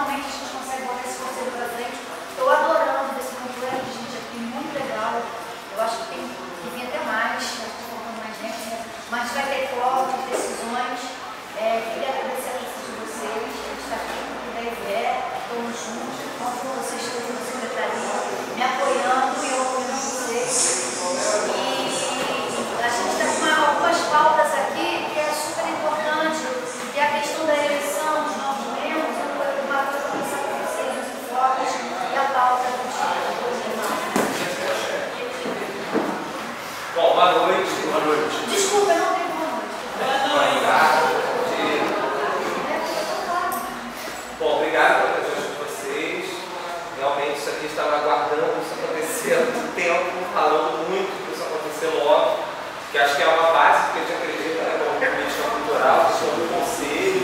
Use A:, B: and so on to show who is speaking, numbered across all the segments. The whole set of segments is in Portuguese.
A: realmente a gente consegue botar esse conselho para frente. Estou adorando esse completo de gente aqui, muito legal. Eu acho que tem que vir até mais, estou colocando mais gente, né? Mas vai ter fotos, decisões. Queria agradecer a presença de vocês, a gente está aqui, da IVE, estamos juntos, conto com vocês todos na secretaria, me apoiando e eu apoiando vocês. E a gente está com algumas pautas aqui que é super importante, que é a questão da eleição dos novos membros, uma coisa para pensar com vocês, os fotos e a pauta do dia.
B: Bom, boa noite. Boa noite.
A: Desculpa, eu não tenho boa noite.
B: Bom, obrigado pela presença de vocês. Realmente isso aqui estava aguardando isso acontecer há muito tempo, falando muito que isso acontecer logo, que acho que é uma base que a gente acredita, né, como política cultural, sobre o conselho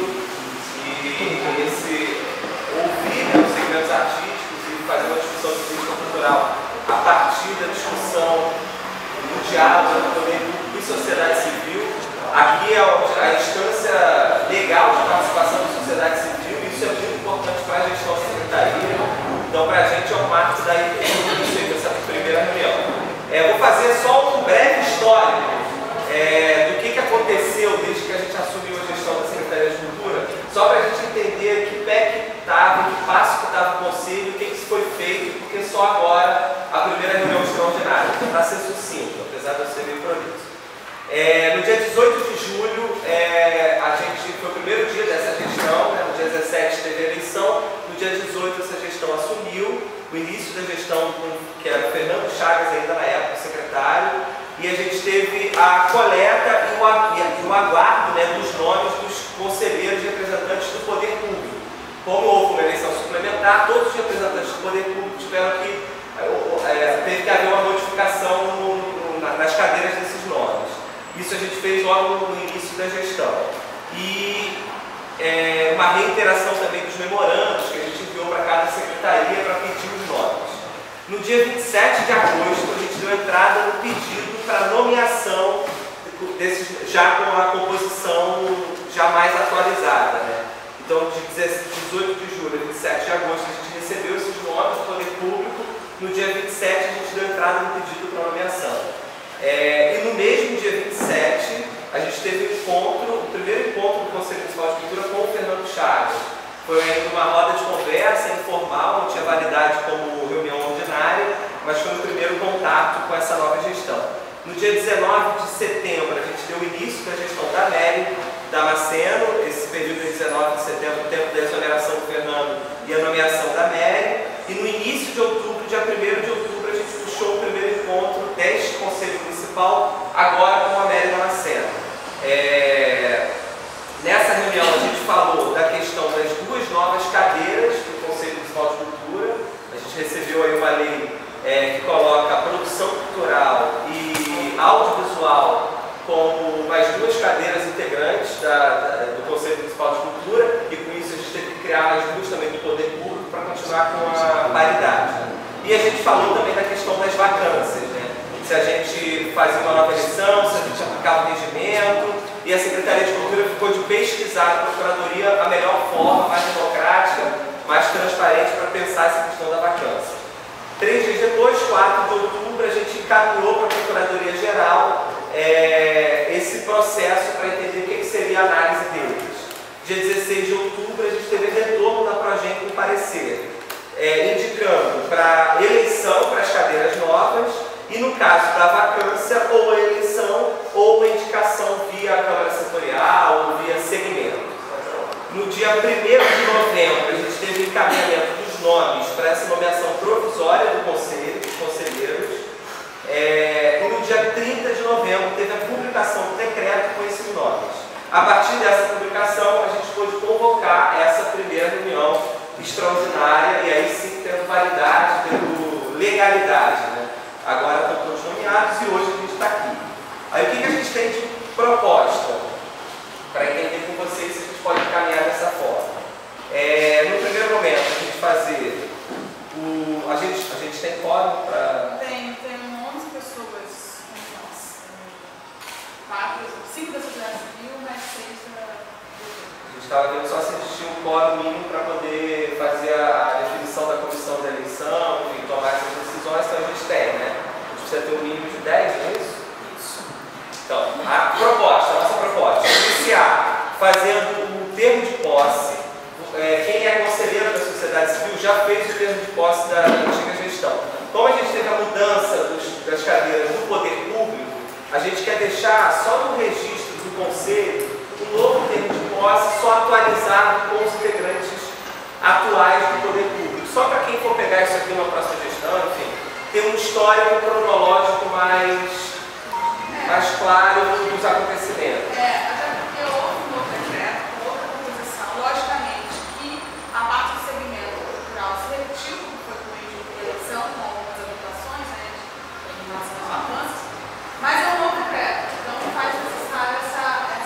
B: e esse ouvir, né, os segmentos artísticos e fazer uma discussão de política cultural a partir da discussão do diálogo também e sociedade civil. Aqui é a instância legal de participação da sociedade civil, e isso é muito importante para a gestão da secretaria. Então, para a gente é um marco da dessa primeira reunião. Vou fazer só um breve histórico do que aconteceu desde que a gente assumiu a gestão da Secretaria de Cultura, só para a gente entender que pé que estava, que passo que estava o conselho, o que foi feito, porque só agora a primeira reunião extraordinária, para ser sucinto, apesar de eu ser meio prolixo. No dia 18 de julho, a gente foi o primeiro dia dessa gestão, né? No dia 17 teve a eleição, no dia 18 essa gestão assumiu, o início da gestão, que era o Fernando Chagas ainda na época, secretário, e a gente teve a coleta e o aguardo, né, dos nomes dos conselheiros e representantes do poder público. Como houve uma eleição suplementar, todos os representantes do poder público tiveram que, teve que haver uma modificação nas cadeiras desses nomes. Isso a gente fez logo no início da gestão. E uma reiteração também dos memorandos que a gente enviou para cada secretaria para pedir os nomes. No dia 27 de agosto, a gente deu entrada no pedido para nomeação desses, já com a composição já mais atualizada, né? Então, de 18 de julho a 27 de agosto, a gente recebeu esses nomes do poder público. No dia 27, a gente deu entrada no pedido para nomeação. E no mesmo dia 27, a gente teve o primeiro encontro do Conselho Municipal de Cultura com o Fernando Chagas. Foi ainda uma roda de conversa informal, não tinha validade como reunião ordinária, mas foi o primeiro contato com essa nova gestão. No dia 19 de setembro, a gente deu o início da gestão da Mary Damasceno, esse período de 19 de setembro, o tempo da exoneração do Fernando e a nomeação da Mary. E no início de outubro, dia 1º de outubro, a gente puxou o primeiro encontro deste Conselho Municipal, agora com a Mary Damasceno. Nessa reunião a gente falou da questão das duas novas cadeiras do Conselho Municipal de Cultura. A gente recebeu aí uma lei que coloca a produção cultural e audiovisual como mais duas cadeiras integrantes do Conselho Municipal de Cultura, e com isso a gente teve que criar mais duas também do Poder Público para continuar com a paridade. E a gente falou também da questão das vacâncias, né? Se a gente fazia uma nova eleição, se a gente aplicava o regimento, e a Secretaria de Cultura ficou de pesquisar na Procuradoria a melhor forma, mais democrática, mais transparente para pensar essa questão da vacância. 3 dias depois, 4 de outubro, a gente encaminhou para a Procuradoria Geral esse processo para entender o que seria a análise deles. Dia 16 de outubro, a gente teve retorno da Progen com parecer, indicando para eleição para as cadeiras novas, e no caso da vacância, ou a eleição ou uma indicação via Câmara Setorial ou via segmento. No dia 1º de novembro, a gente teve o encaminhamento dos nomes para essa nomeação provisória do Conselho, dos conselheiros. E no dia 30 de novembro, teve a publicação do decreto com esses nomes. A partir dessa publicação, a gente pôde convocar essa primeira reunião extraordinária, e aí sim tendo validade, tendo legalidade, né? Agora estão todos nomeados e hoje a gente está aqui. Aí o que a gente tem de proposta? Para entender com vocês se a gente pode caminhar dessa forma. No primeiro momento, a gente fazer o... A gente tem quórum para...
C: Tem 11 pessoas com nós. 5 da sociedade civil, mais 6 da...
B: A gente estava vendo só se existia um quórum mínimo para poder fazer a definição da comissão da eleição, enfim, tomar essas decisões, então a gente tem, né? A gente precisa ter um mínimo de 10, não é isso? Isso. Então, a nossa proposta, iniciar fazendo o termo de posse. Quem é conselheiro da sociedade civil já fez o termo de posse da antiga gestão. Como a gente teve a mudança das cadeiras do poder público, a gente quer deixar só no registro do conselho um novo termo de posse, só atualizado com os integrantes atuais do poder público. Só para quem for pegar isso aqui numa próxima gestão, enfim, ter um histórico cronológico mais claro dos acontecimentos.
C: Até porque houve um novo decreto, outra composição, logicamente que a parte do segmento cultural se repetiu, como foi com a eleição, com algumas adaptações, né, em relação às vacâncias, mas é um novo decreto, então não faz necessário essa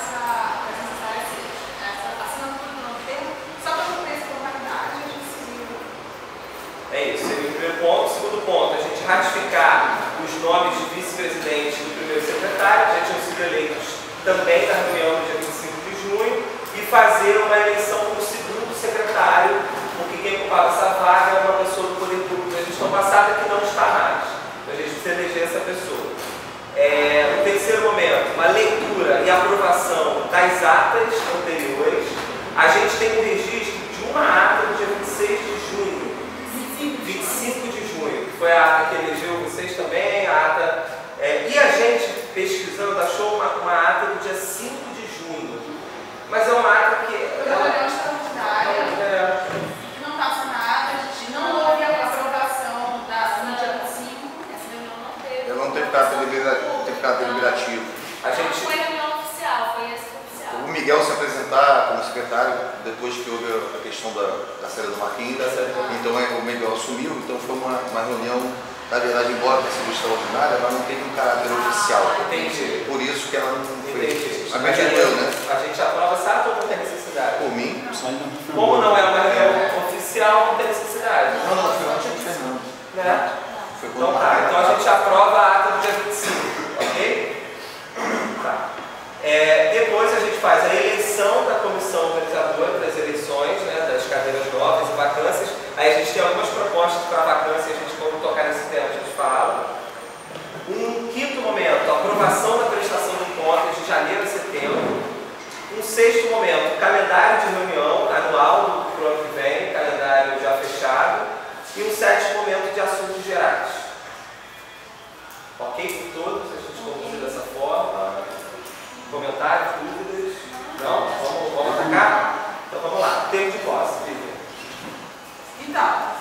C: assinatura do novo termo, só para não ter essa formalidade, a gente seguiu.
B: É isso, seria o primeiro ponto. O segundo ponto, a gente ratificar os nomes de vice-presidente e do primeiro secretário, que já tinham sido eleitos também na reunião do dia 25 de junho, e fazer uma eleição como segundo secretário, porque quem ocupava essa vaga é uma pessoa do poder público da gestão passada que não está mais. Então a gente precisa eleger essa pessoa. No terceiro momento, uma leitura e aprovação das atas anteriores. A gente tem um registro de uma ata no dia 26 de junho. 25 de junho, que foi a ata que elegeu vocês também, a ata. E a gente, pesquisando, achou uma ata do dia 5 de junho. Mas é uma ata que.
C: Uma reunião extraordinária, que não está assinada, não houve a aprovação no dia 5, essa reunião não teve.
D: Ela não teve caráter deliberativo.
B: A gente.
A: Não foi reunião oficial, foi extraoficial.
D: O Miguel se apresentar como secretário depois que houve a questão da saída do Marquinhos, então o Miguel assumiu, então foi uma reunião, na verdade, embora tenha sido extraordinária, ela não teve um caráter oficial.
B: Entendi.
D: Por isso que ela não foi.
B: Entendi.
D: Acredito eu, né?
B: A gente aprova essa ata ou não tem necessidade?
D: Por mim.
B: Como não é uma reunião oficial, não tem necessidade.
D: Não, foi o Fernando.
B: Né?
D: Foi
B: Então tá, então a gente aprova a ata do dia 25, ok? Tá. Depois a gente faz a eleição da comissão organizadora das eleições, né, das cadeiras novas e vacâncias. Aí a gente tem algumas propostas para vacância, a gente, quando tocar nesse tema, a gente fala. Um quinto momento, a aprovação da prestação de contas de janeiro a setembro. Um sexto momento, calendário de reunião anual do ano que vem, calendário já fechado. E um sétimo momento de assuntos gerais. Ok por todos? A gente conclui dessa forma. Comentários, dúvidas? Não? Vamos atacar? Então vamos lá. Termo de posse, Vivian.
C: Então,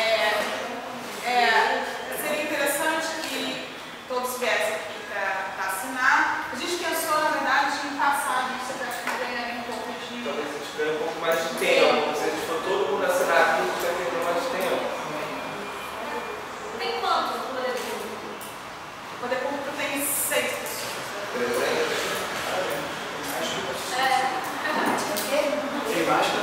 C: seria interessante que todos viessem aqui para assinar. A gente pensou, na verdade, em passar isso para que ganharia um pouco de.
B: Talvez a gente ganhe um pouco mais de tempo. Se a gente for todo mundo assinar aqui, a gente vai ter mais tempo.
A: Tem quantos no poder público?
C: O poder público tem 6 pessoas.
B: 300?
E: Tem mais